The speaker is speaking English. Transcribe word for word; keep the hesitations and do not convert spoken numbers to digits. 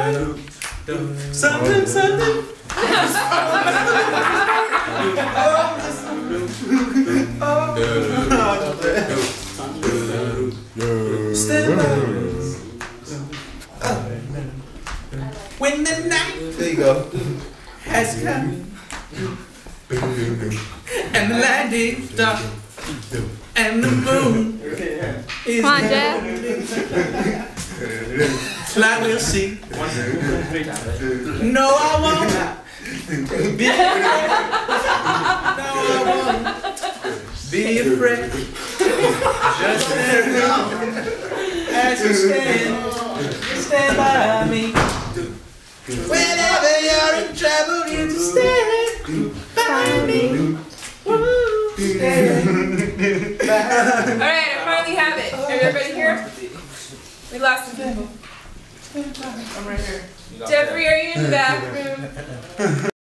Something, something. Stand by. When the night, there you go, has come, and the light is dark, and the moon is Come on, Jeff. till I will see. No, I won't be afraid. No, I won't be afraid. Just stand as you stand, stand by me. Whenever you're in trouble, you just stand by me. Woo, stand by. Alright, I finally have it. Are everybody here? We lost some people. I'm right here. Jeffrey, are you in the bathroom?